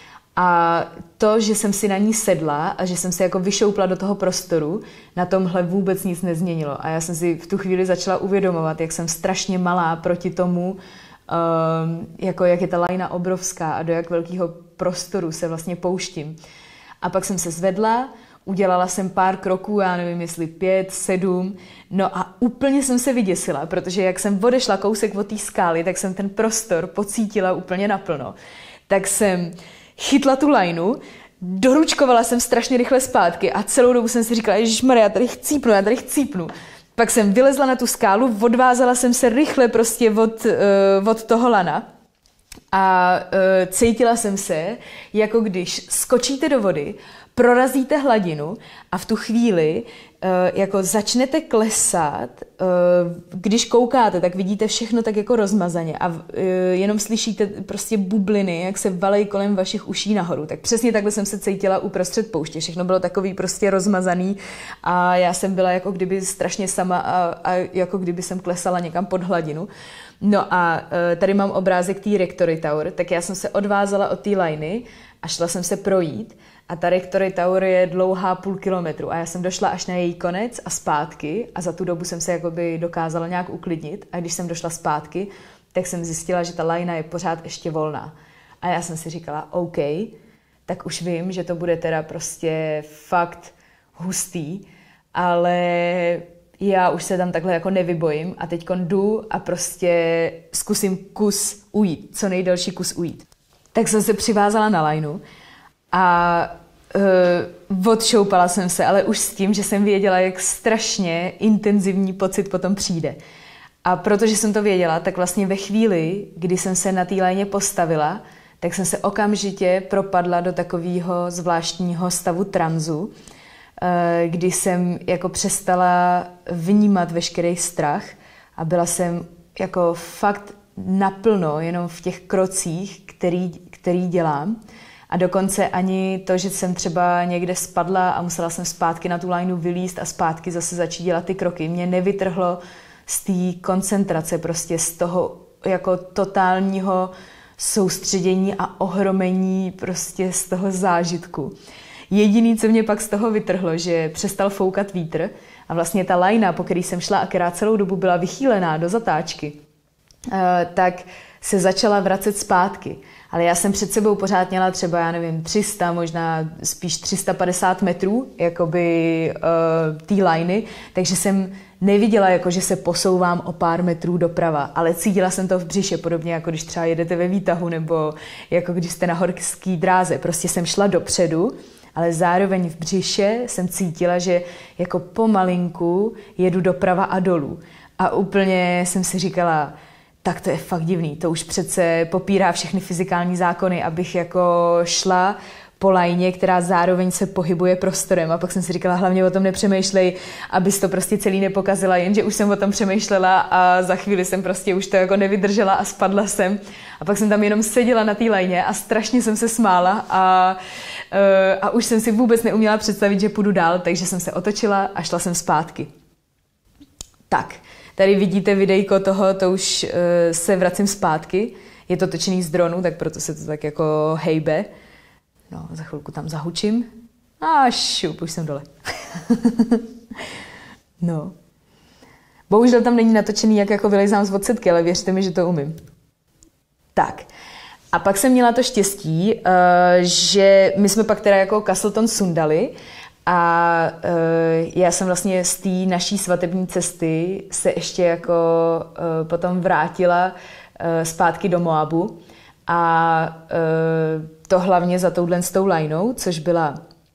A to, že jsem si na ní sedla a že jsem se jako vyšoupla do toho prostoru, na tomhle vůbec nic nezměnilo. A já jsem si v tu chvíli začala uvědomovat, jak jsem strašně malá proti tomu, um, jako jak je ta lajna obrovská a do jak velkého prostoru se vlastně pouštím. A pak jsem se zvedla, udělala jsem pár kroků, já nevím, jestli pět, sedm, no a úplně jsem se vyděsila, protože jak jsem odešla kousek od té skály, tak jsem ten prostor pocítila úplně naplno. Tak jsem chytla tu lajnu, doručkovala jsem strašně rychle zpátky a celou dobu jsem si říkala, ježišmarja, já tady chcípnu, já tady chcípnu. Pak jsem vylezla na tu skálu, odvázala jsem se rychle prostě od, uh, od toho lana a uh, cítila jsem se, jako když skočíte do vody, prorazíte hladinu a v tu chvíli uh, jako začnete klesat, uh, když koukáte, tak vidíte všechno tak jako rozmazaně a uh, jenom slyšíte prostě bubliny, jak se valej kolem vašich uší nahoru. Tak přesně takhle jsem se cítila uprostřed pouště. Všechno bylo takový prostě rozmazaný a já jsem byla jako kdyby strašně sama a, a jako kdyby jsem klesala někam pod hladinu. No a uh, tady mám obrázek té Rectory Tower, tak já jsem se odvázala od té lajny a šla jsem se projít. A ta Rectory Tower je dlouhá půl kilometru a já jsem došla až na její konec a zpátky a za tu dobu jsem se jakoby dokázala nějak uklidnit a když jsem došla zpátky, tak jsem zjistila, že ta lajna je pořád ještě volná. A já jsem si říkala, OK, tak už vím, že to bude teda prostě fakt hustý, ale já už se tam takhle jako nevybojím a teď jdu a prostě zkusím kus ujít, co nejdelší kus ujít. Tak jsem se přivázala na lajnu a uh, odšoupala jsem se, ale už s tím, že jsem věděla, jak strašně intenzivní pocit potom přijde. A protože jsem to věděla, tak vlastně ve chvíli, kdy jsem se na té lajně postavila, tak jsem se okamžitě propadla do takového zvláštního stavu tranzu, kdy jsem jako přestala vnímat veškerý strach a byla jsem jako fakt naplno jenom v těch krocích, který, který dělám. A dokonce ani to, že jsem třeba někde spadla a musela jsem zpátky na tu lajnu vylízt a zpátky zase začít dělat ty kroky, mě nevytrhlo z té koncentrace, prostě z toho jako totálního soustředění a ohromení prostě z toho zážitku. Jediný, co mě pak z toho vytrhlo, že přestal foukat vítr a vlastně ta lajna, po který jsem šla a která celou dobu byla vychýlená do zatáčky, tak se začala vracet zpátky. Ale já jsem před sebou pořád měla třeba, já nevím, tři sta, možná spíš tři sta padesát metrů, jakoby uh, té lajny, takže jsem neviděla, jako, že se posouvám o pár metrů doprava, ale cítila jsem to v břiše, podobně jako když třeba jedete ve výtahu, nebo jako když jste na horské dráze. Prostě jsem šla dopředu, ale zároveň v břiše jsem cítila, že jako pomalinku jedu doprava a dolů. A úplně jsem si říkala, tak to je fakt divný, to už přece popírá všechny fyzikální zákony, abych jako šla po lajně, která zároveň se pohybuje prostorem. A pak jsem si říkala, hlavně o tom nepřemýšlej, abys to prostě celý nepokazila, jenže už jsem o tom přemýšlela a za chvíli jsem prostě už to jako nevydržela a spadla jsem. A pak jsem tam jenom seděla na té lajně a strašně jsem se smála a, a už jsem si vůbec neuměla představit, že půjdu dál, takže jsem se otočila a šla jsem zpátky. Tak, tady vidíte videjko toho, to už uh, se vracím zpátky. Je to točený z dronu, tak proto se to tak jako hejbe. No, za chvilku tam zahučím. A šup, už jsem dole. No. Bohužel tam není natočený, jak jako vylejzám z odsetky, ale věřte mi, že to umím. Tak. A pak jsem měla to štěstí, uh, že my jsme pak teda jako Castleton sundali a uh, já jsem vlastně z té naší svatební cesty se ještě jako uh, potom vrátila uh, zpátky do Moabu a uh, to hlavně za touhle s tou lajnou, což byla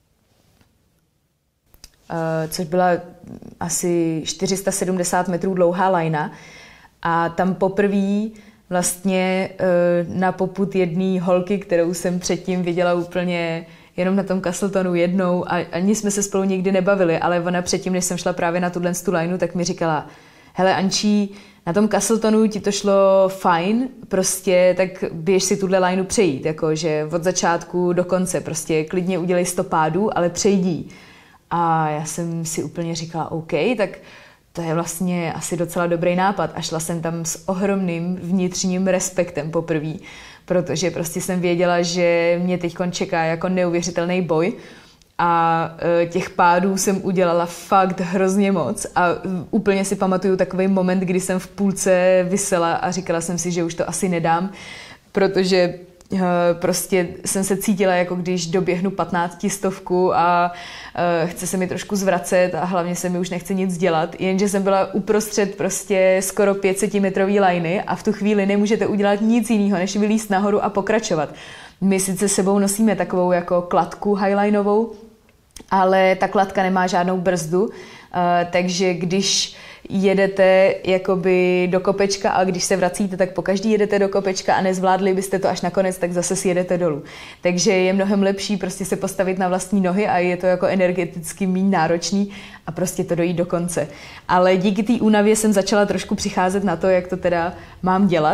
uh, což byla asi čtyři sta sedmdesát metrů dlouhá lajna a tam poprvé vlastně uh, na popud jedné holky, kterou jsem předtím viděla úplně jenom na tom Castletonu jednou a ani jsme se spolu nikdy nebavili, ale ona předtím, než jsem šla právě na tuhle tu lajnu, tak mi říkala, hele Ančí, na tom Castletonu ti to šlo fajn, prostě tak běž si tuhle lajnu přejít, jakože od začátku do konce, prostě klidně udělej sto pádů, ale přejdí. A já jsem si úplně říkala, OK, tak to je vlastně asi docela dobrý nápad a šla jsem tam s ohromným vnitřním respektem poprvé, protože prostě jsem věděla, že mě teďkon čeká jako neuvěřitelný boj a těch pádů jsem udělala fakt hrozně moc a úplně si pamatuju takový moment, kdy jsem v půlce visela a říkala jsem si, že už to asi nedám, protože prostě jsem se cítila, jako když doběhnu patnáctistovku a chce se mi trošku zvracet a hlavně se mi už nechce nic dělat, jenže jsem byla uprostřed prostě skoro pětcetimetrový lajny a v tu chvíli nemůžete udělat nic jiného, než vylízt nahoru a pokračovat. My sice s sebou nosíme takovou jako kladku highlineovou, ale ta kladka nemá žádnou brzdu, takže když jedete jakoby do kopečka a když se vracíte, tak pokaždý jedete do kopečka a nezvládli byste to až nakonec, tak zase sjedete dolů. Takže je mnohem lepší prostě se postavit na vlastní nohy a je to jako energeticky méně náročný a prostě to dojít do konce. Ale díky té únavě jsem začala trošku přicházet na to, jak to teda mám dělat.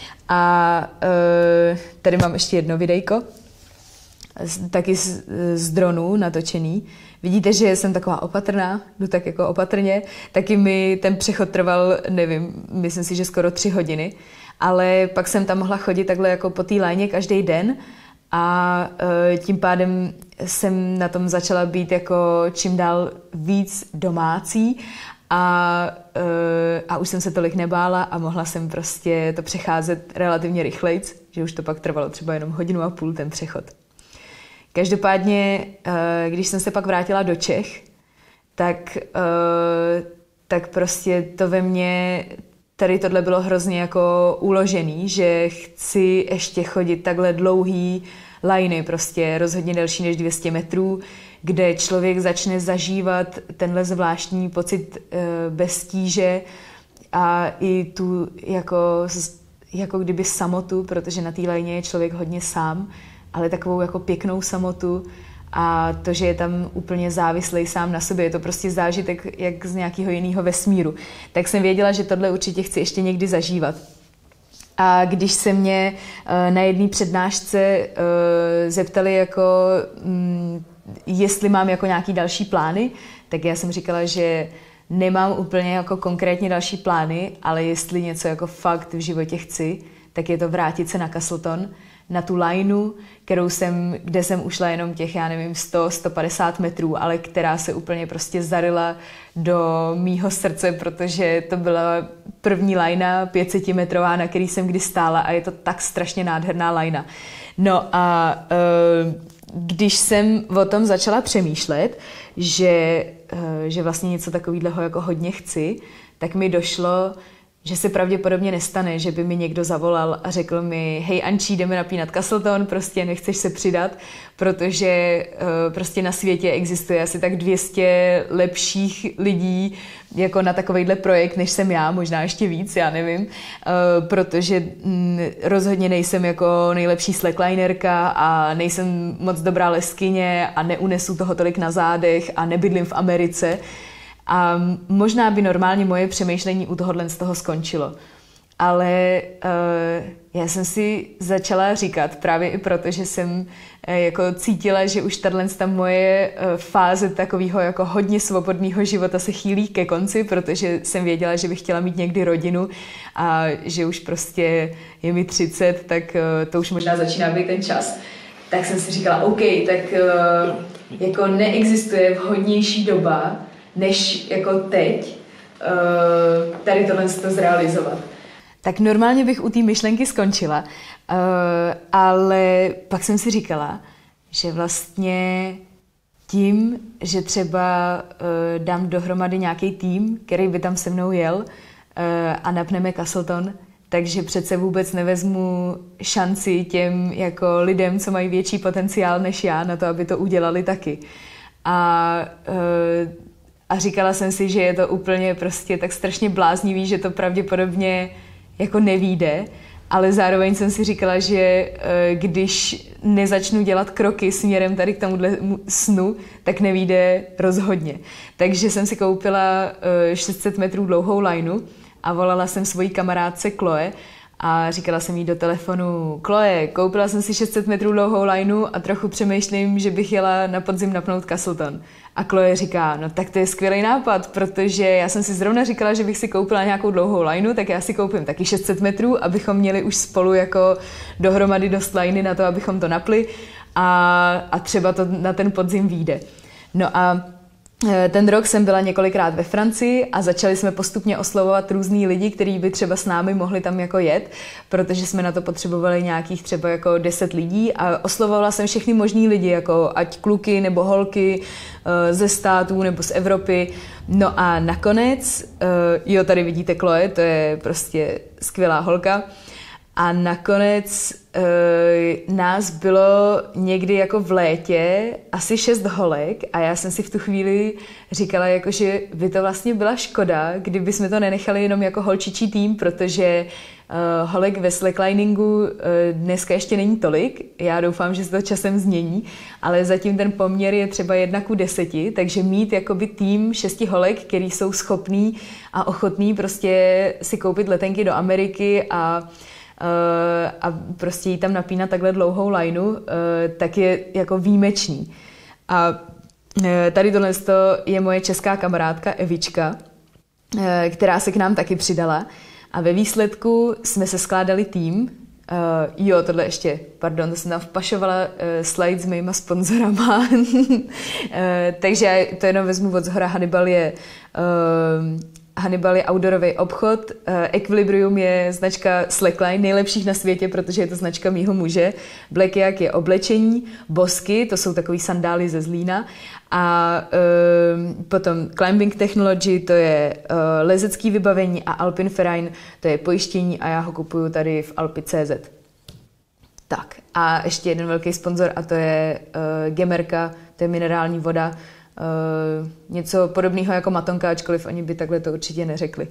A e, tady mám ještě jedno videjko, taky z, z dronu natočený. Vidíte, že jsem taková opatrná, jdu tak jako opatrně, taky mi ten přechod trval, nevím, myslím si, že skoro tři hodiny, ale pak jsem tam mohla chodit takhle jako po té lajně každý den a e, tím pádem jsem na tom začala být jako čím dál víc domácí a, e, a už jsem se tolik nebála a mohla jsem prostě to přecházet relativně rychlejc, že už to pak trvalo třeba jenom hodinu a půl ten přechod. Každopádně, když jsem se pak vrátila do Čech, tak, tak prostě to ve mně, tady tohle bylo hrozně jako uložený, že chci ještě chodit takhle dlouhý liny, prostě rozhodně delší než dvě stě metrů, kde člověk začne zažívat tenhle zvláštní pocit bez tíže a i tu jako, jako kdyby samotu, protože na té lajně je člověk hodně sám, ale takovou jako pěknou samotu a to, že je tam úplně závislej sám na sobě, je to prostě zážitek jak z nějakého jiného vesmíru. Tak jsem věděla, že tohle určitě chci ještě někdy zažívat. A když se mě na jedné přednášce zeptali, jako, jestli mám jako nějaký další plány, tak já jsem říkala, že nemám úplně jako konkrétně další plány, ale jestli něco jako fakt v životě chci, tak je to vrátit se na Castleton, na tu lineu, kterou jsem, kde jsem ušla jenom těch, já nevím, sto až sto padesát metrů, ale která se úplně prostě zarila do mýho srdce, protože to byla první lajna pětsetmetrová, na který jsem kdy stála a je to tak strašně nádherná lajna. No a když jsem o tom začala přemýšlet, že, že vlastně něco takového jako hodně chci, tak mi došlo, že se pravděpodobně nestane, že by mi někdo zavolal a řekl mi, hej Ančí, jdeme napínat Castleton, prostě nechceš se přidat, protože uh, prostě na světě existuje asi tak dvě stě lepších lidí jako na takovejhle projekt, než jsem já, možná ještě víc, já nevím, uh, protože mm, rozhodně nejsem jako nejlepší slacklinerka a nejsem moc dobrá leskyně a neunesu toho tolik na zádech a nebydlím v Americe. A možná by normálně moje přemýšlení u tohohle z toho skončilo. Ale uh, já jsem si začala říkat, právě i proto, že jsem uh, jako cítila, že už tato ta moje uh, fáze takového jako hodně svobodného života se chýlí ke konci, protože jsem věděla, že bych chtěla mít někdy rodinu a že už prostě je mi třicet, tak uh, to už možná začíná být ten čas. Tak jsem si říkala, OK, tak uh, jako neexistuje vhodnější doba, než jako teď tady tohle to zrealizovat. Tak normálně bych u té myšlenky skončila, ale pak jsem si říkala, že vlastně tím, že třeba dám dohromady nějaký tým, který by tam se mnou jel a napneme Castleton, takže přece vůbec nevezmu šanci těm jako lidem, co mají větší potenciál než já na to, aby to udělali taky. A A říkala jsem si, že je to úplně prostě tak strašně bláznivý, že to pravděpodobně jako nevíde, ale zároveň jsem si říkala, že když nezačnu dělat kroky směrem tady k tomuhle snu, tak nevíde rozhodně. Takže jsem si koupila šest set metrů dlouhou lajnu a volala jsem svojí kamarádce Chloe a říkala jsem jí do telefonu, Chloe, koupila jsem si šest set metrů dlouhou lajnu a trochu přemýšlím, že bych jela na podzim napnout Castleton. A Chloe říká, no tak to je skvělý nápad, protože já jsem si zrovna říkala, že bych si koupila nějakou dlouhou lajnu, tak já si koupím taky šest set metrů, abychom měli už spolu jako dohromady dost lajny na to, abychom to napli a, a třeba to na ten podzim vyjde. No a ten rok jsem byla několikrát ve Francii a začali jsme postupně oslovovat různý lidi, kteří by třeba s námi mohli tam jako jet, protože jsme na to potřebovali nějakých třeba jako deset lidí a oslovovala jsem všechny možný lidi, jako ať kluky nebo holky ze států nebo z Evropy. No a nakonec, jo, tady vidíte Chloe, to je prostě skvělá holka. A nakonec e, nás bylo někdy jako v létě asi šest holek a já jsem si v tu chvíli říkala, jako, že by to vlastně byla škoda, kdyby jsme to nenechali jenom jako holčičí tým, protože e, holek ve slackliningu e, dneska ještě není tolik. Já doufám, že se to časem změní, ale zatím ten poměr je třeba jedna ku deseti, takže mít jakoby tým šesti holek, který jsou schopní a ochotní prostě si koupit letenky do Ameriky a a prostě jí tam napínat takhle dlouhou lajnu, tak je jako výjimečný. A tady tohle je moje česká kamarádka Evička, která se k nám taky přidala a ve výsledku jsme se skládali tým. Jo, tohle ještě, pardon, to jsem tam vpašovala slide s mýma sponzorama. Takže to jenom vezmu od zhora. Hannibal je Hannibal je outdoorový obchod, Equilibrium je značka slackline, nejlepších na světě, protože je to značka mýho muže, Black Yak je oblečení, Bosky, to jsou takový sandály ze Zlína a uh, potom Climbing Technology, to je uh, lezecký vybavení a Alpin Verein, to je pojištění a já ho kupuju tady v Alpi tečka cé zet. Tak a ještě jeden velký sponzor a to je uh, Gemerka, to je minerální voda, uh, něco podobného jako Matonka, ačkoliv oni by takhle to určitě neřekli.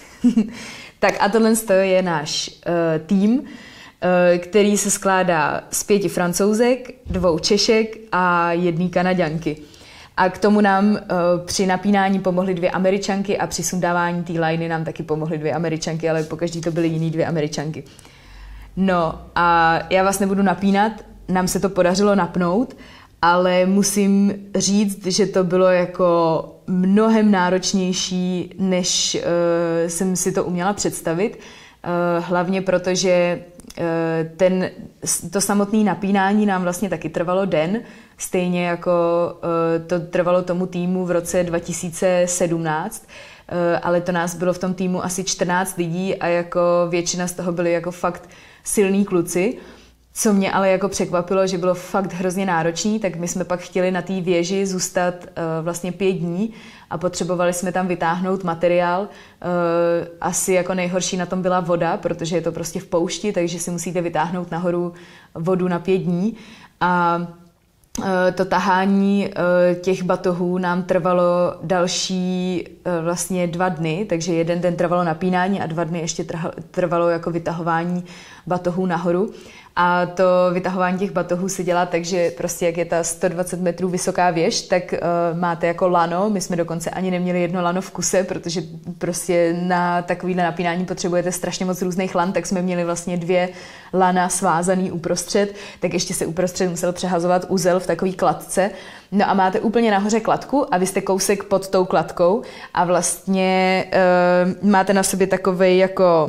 Tak a tohle je náš uh, tým, uh, který se skládá z pěti Francouzek, dvou Češek a jedné Kanaďanky. A k tomu nám uh, při napínání pomohly dvě Američanky a při sundávání té lajny nám taky pomohly dvě Američanky, ale pokaždý to byly jiný dvě Američanky. No a já vás nebudu napínat, nám se to podařilo napnout, ale musím říct, že to bylo jako mnohem náročnější, než uh, jsem si to uměla představit. Uh, hlavně proto, že uh, ten, to samotné napínání nám vlastně taky trvalo den, stejně jako uh, to trvalo tomu týmu v roce dva tisíce sedmnáct, uh, ale to nás bylo v tom týmu asi čtrnáct lidí a jako většina z toho byli jako fakt silní kluci. Co mě ale jako překvapilo, že bylo fakt hrozně náročný, tak my jsme pak chtěli na té věži zůstat uh, vlastně pět dní a potřebovali jsme tam vytáhnout materiál. Uh, asi jako nejhorší na tom byla voda, protože je to prostě v poušti, takže si musíte vytáhnout nahoru vodu na pět dní. A uh, to tahání uh, těch batohů nám trvalo další uh, vlastně dva dny, takže jeden den trvalo napínání a dva dny ještě trvalo jako vytahování batohů nahoru. A to vytahování těch batohů se dělá tak, že prostě jak je ta sto dvacet metrů vysoká věž, tak uh, máte jako lano. My jsme dokonce ani neměli jedno lano v kuse, protože prostě na takovýhle napínání potřebujete strašně moc různých lan, tak jsme měli vlastně dvě lana svázaný uprostřed, tak ještě se uprostřed musel přehazovat uzel v takový kladce. No a máte úplně nahoře kladku a vy jste kousek pod tou kladkou a vlastně uh, máte na sobě takovej jako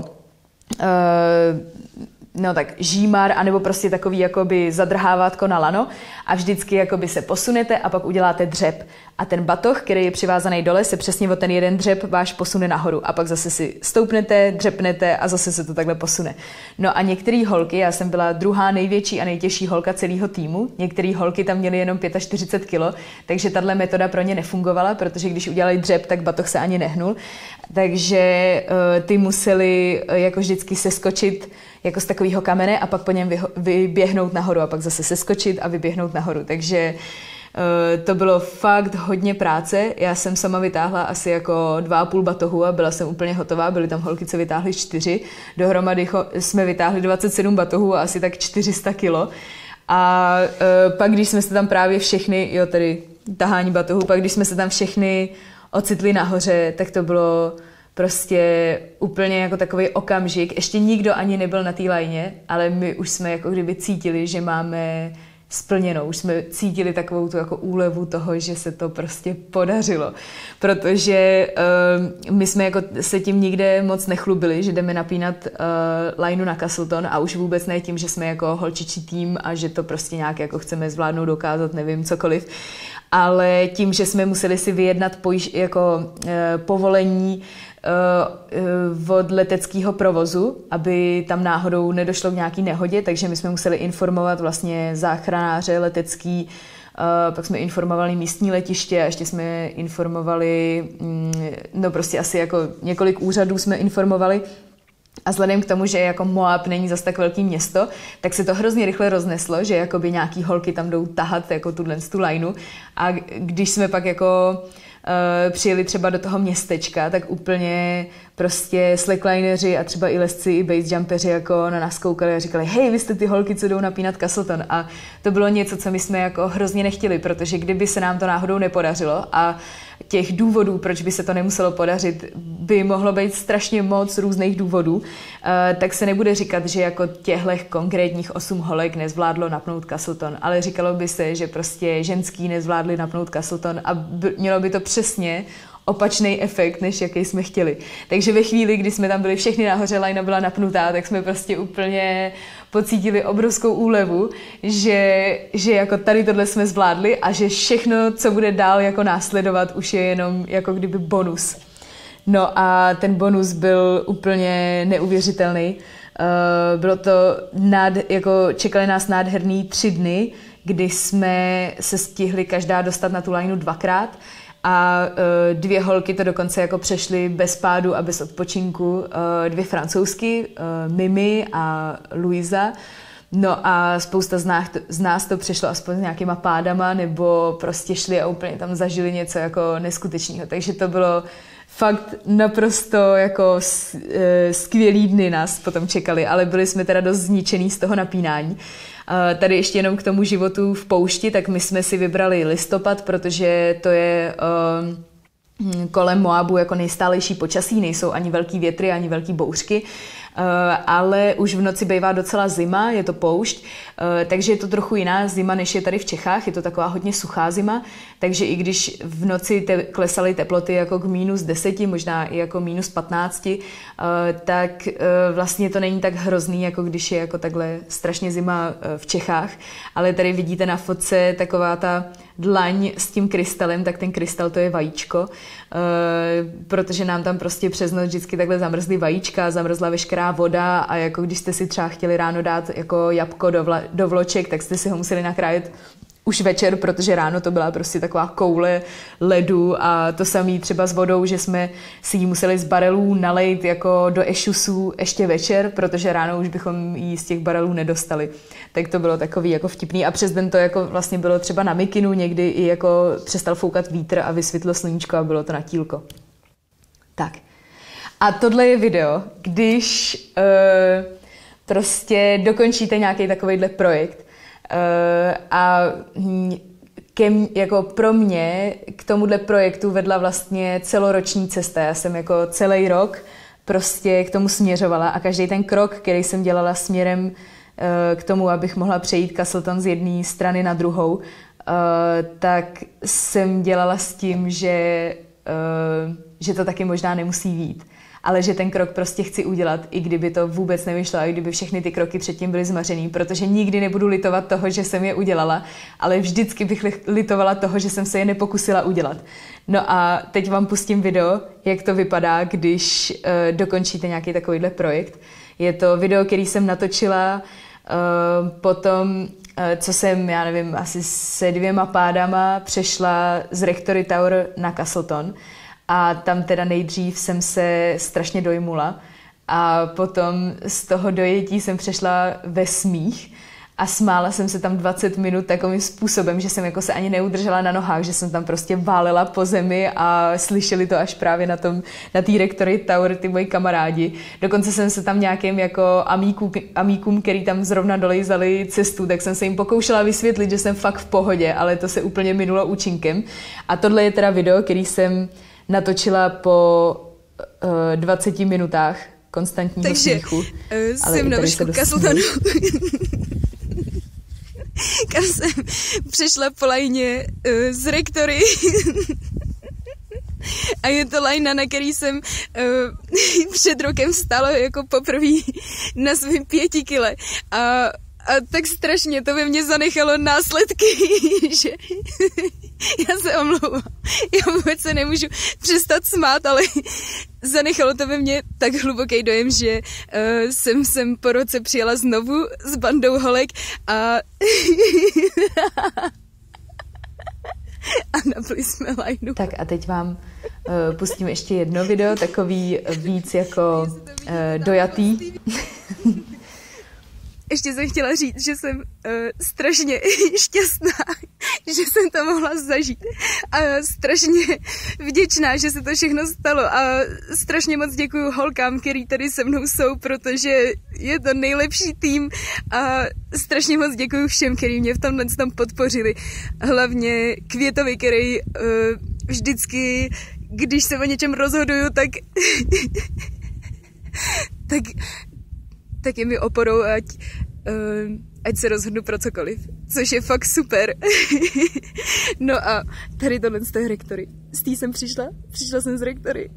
uh, no tak žímar, anebo prostě takový jakoby zadrhávátko na lano a vždycky jakoby se posunete a pak uděláte dřep. A ten batoh, který je přivázaný dole, se přesně o ten jeden dřep váš posune nahoru a pak zase si stoupnete, dřepnete a zase se to takhle posune. No a některé holky, já jsem byla druhá největší a nejtěžší holka celého týmu, některé holky tam měly jenom čtyřicet pět kilo, takže tahle metoda pro ně nefungovala, protože když udělali dřep, tak batoh se ani nehnul. Takže uh, ty museli uh, jako vždycky seskočit jako z takového kamene a pak po něm vyho- vyběhnout nahoru a pak zase seskočit a vyběhnout nahoru. Takže uh, to bylo fakt hodně práce. Já jsem sama vytáhla asi jako dva a půl batohu a byla jsem úplně hotová. Byly tam holky, co vytáhly čtyři. Dohromady cho- jsme vytáhli dvacet sedm batohů a asi tak čtyři sta kilo. A uh, pak, když jsme se tam právě všechny, jo, tady tahání batohu, pak když jsme se tam všechny ocitli nahoře, tak to bylo prostě úplně jako takový okamžik. Ještě nikdo ani nebyl na té lajně, ale my už jsme jako kdyby cítili, že máme splněno. Už jsme cítili takovou tu jako úlevu toho, že se to prostě podařilo. Protože uh, my jsme jako se tím nikde moc nechlubili, že jdeme napínat uh, lajnu na Castleton a už vůbec ne tím, že jsme jako holčičí tým a že to prostě nějak jako chceme zvládnout, dokázat, nevím, cokoliv. Ale tím, že jsme museli si vyjednat pojiš, jako uh, povolení uh, od leteckého provozu, aby tam náhodou nedošlo k nějaký nehodě, takže my jsme museli informovat vlastně záchranáře letecký, uh, pak jsme informovali místní letiště a ještě jsme informovali, um, no prostě asi jako několik úřadů jsme informovali. A vzhledem k tomu, že jako Moab není zas tak velký město, tak se to hrozně rychle rozneslo, že jakoby nějaký holky tam jdou tahat jako tuhle tu lajnu. A když jsme pak jako uh, přijeli třeba do toho městečka, tak úplně prostě slacklineři a třeba i lesci, i basejumpeři jako na nás koukali a říkali, hej, vy jste ty holky, co jdou napínat Castleton. A to bylo něco, co my jsme jako hrozně nechtěli, protože kdyby se nám to náhodou nepodařilo a těch důvodů, proč by se to nemuselo podařit, by mohlo být strašně moc různých důvodů, tak se nebude říkat, že jako těchto konkrétních osm holek nezvládlo napnout Castleton, ale říkalo by se, že prostě ženský nezvládli napnout Castleton a mělo by to přesně opačný efekt, než jaký jsme chtěli. Takže ve chvíli, kdy jsme tam byli všechny nahoře, lajna byla napnutá, tak jsme prostě úplně pocítili obrovskou úlevu, že, že jako tady tohle jsme zvládli a že všechno, co bude dál jako následovat, už je jenom jako kdyby bonus. No a ten bonus byl úplně neuvěřitelný. Bylo to, nád, jako čekali nás nádherný tři dny, kdy jsme se stihli každá dostat na tu lajnu dvakrát a dvě holky to dokonce jako přešly bez pádu a bez odpočinku, dvě francouzsky, Mimi a Luisa. No a spousta z nás, z nás to přešlo aspoň s nějakýma pádama, nebo prostě šli a úplně tam zažili něco jako neskutečného. Takže to bylo fakt naprosto jako skvělý dny nás potom čekali, ale byli jsme teda dost zničený z toho napínání. Tady ještě jenom k tomu životu v poušti, tak my jsme si vybrali listopad, protože to je kolem Moabu jako nejstálejší počasí, nejsou ani velký větry, ani velký bouřky. Uh, ale už v noci bývá docela zima, je to poušť, uh, takže je to trochu jiná zima, než je tady v Čechách, je to taková hodně suchá zima, takže i když v noci te- klesaly teploty jako k minus deseti, možná i jako minus patnácti, uh, tak uh, vlastně to není tak hrozný, jako když je jako takhle strašně zima uh, v Čechách, ale tady vidíte na fotce taková ta dlaň s tím krystalem, tak ten krystal to je vajíčko, uh, protože nám tam prostě přes noc vždycky takhle zamrzly vajíčka, zamrzla veškerá voda a jako když jste si třeba chtěli ráno dát jako jabko do, vla, do vloček, tak jste si ho museli nakrájet už večer, protože ráno to byla prostě taková koule ledu a to samé třeba s vodou, že jsme si ji museli z barelů nalejt jako do ešusů ještě večer, protože ráno už bychom ji z těch barelů nedostali. Tak to bylo takový jako vtipný a přes den to jako vlastně bylo třeba na mikinu, někdy i jako přestal foukat vítr a vysvětlo sluníčko a bylo to na tílko. Tak. A tohle je video, když uh, prostě dokončíte nějaký takovejhle projekt uh, a ke, jako pro mě k tomuhle projektu vedla vlastně celoroční cesta. Já jsem jako celý rok prostě k tomu směřovala a každý ten krok, který jsem dělala směrem uh, k tomu, abych mohla přejít Castleton z jedné strany na druhou, uh, tak jsem dělala s tím, že, uh, že to taky možná nemusí vyjít. Ale že ten krok prostě chci udělat, i kdyby to vůbec nevyšlo a i kdyby všechny ty kroky předtím byly zmařený, protože nikdy nebudu litovat toho, že jsem je udělala, ale vždycky bych litovala toho, že jsem se je nepokusila udělat. No a teď vám pustím video, jak to vypadá, když uh, dokončíte nějaký takovýhle projekt. Je to video, který jsem natočila uh, potom, uh, co jsem, já nevím, asi se dvěma pádama přešla z Rectory Tower na Castleton. A tam teda nejdřív jsem se strašně dojmula a potom z toho dojetí jsem přešla ve smích a smála jsem se tam dvacet minut takovým způsobem, že jsem jako se ani neudržela na nohách, že jsem tam prostě válela po zemi a slyšeli to až právě na tom, na té Rectory Tower ty moji kamarádi. Dokonce jsem se tam nějakým jako amíku, amíkům, který tam zrovna dolejzali cestu, tak jsem se jim pokoušela vysvětlit, že jsem fakt v pohodě, ale to se úplně minulo účinkem. A tohle je teda video, který jsem natočila po uh, dvaceti minutách konstantního Takže, smíchu. Takže uh, jsem na vršku Castletonu, kam jsem přešla po lajně uh, z Rectory. A je to lajna, na který jsem uh, před rokem stála jako poprvé na svým pěti kile. A A tak strašně to ve mně zanechalo následky, že já se omlouvám. Já vůbec se nemůžu přestat smát, ale zanechalo to ve mně tak hluboký dojem, že uh, jsem sem po roce přijela znovu s bandou holek a a napili jsme lajnu. Tak a teď vám uh, pustím ještě jedno video, takový víc jako uh, dojatý. Ještě jsem chtěla říct, že jsem uh, strašně šťastná, že jsem to mohla zažít a strašně vděčná, že se to všechno stalo a strašně moc děkuju holkám, který tady se mnou jsou, protože je to nejlepší tým a strašně moc děkuju všem, který mě v tomhle tam podpořili. Hlavně Květovi, který uh, vždycky, když se o něčem rozhoduju, tak tak tak je mi oporou, ať, uh, ať se rozhodnu pro cokoliv, což je fakt super. No a tady tohle z té Rectory. Z té jsem přišla, přišla jsem z Rectory.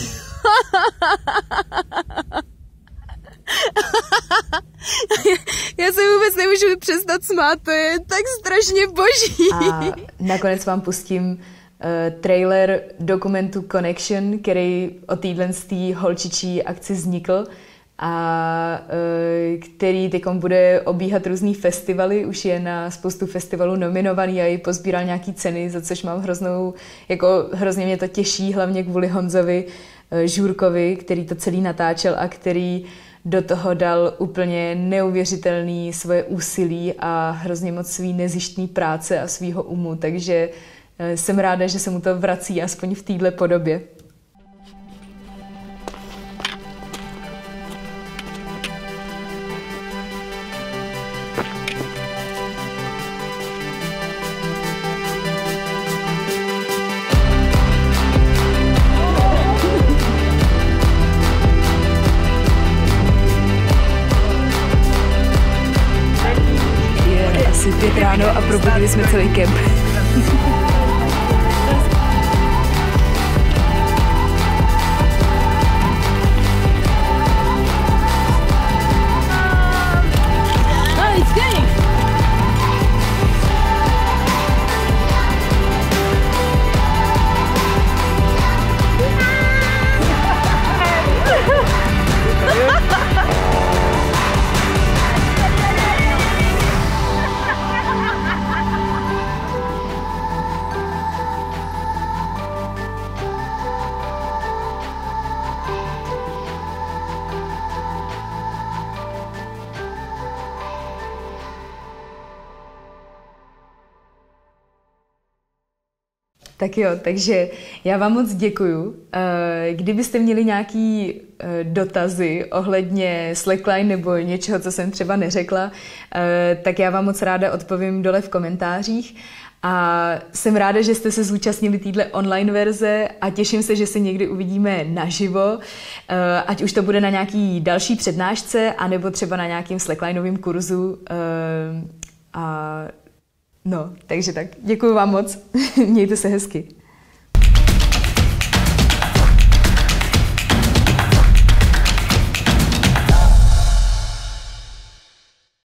Já se vůbec nemůžu přestat smát, to je tak strašně boží. A nakonec vám pustím trailer dokumentu Connection, který o téhle holčičí akci vznikl a který teďkom bude obíhat různý festivaly, už je na spoustu festivalů nominovaný a i pozbíral nějaký ceny, za což mám hroznou, jako hrozně mě to těší, hlavně kvůli Honzovi Žůrkovi, který to celý natáčel a který do toho dal úplně neuvěřitelný svoje úsilí a hrozně moc svý nezištný práce a svýho umu, takže jsem ráda, že se mu to vrací aspoň v téhle podobě. Asi pět ráno a probudili jsme celý kemp. Tak jo, takže já vám moc děkuju. Kdybyste měli nějaký dotazy ohledně slackline nebo něčeho, co jsem třeba neřekla, tak já vám moc ráda odpovím dole v komentářích. A jsem ráda, že jste se zúčastnili téhle online verze a těším se, že se někdy uvidíme naživo, ať už to bude na nějaký další přednášce, anebo třeba na nějakým slacklineovým kurzu. A no, takže tak, děkuju vám moc, mějte se hezky.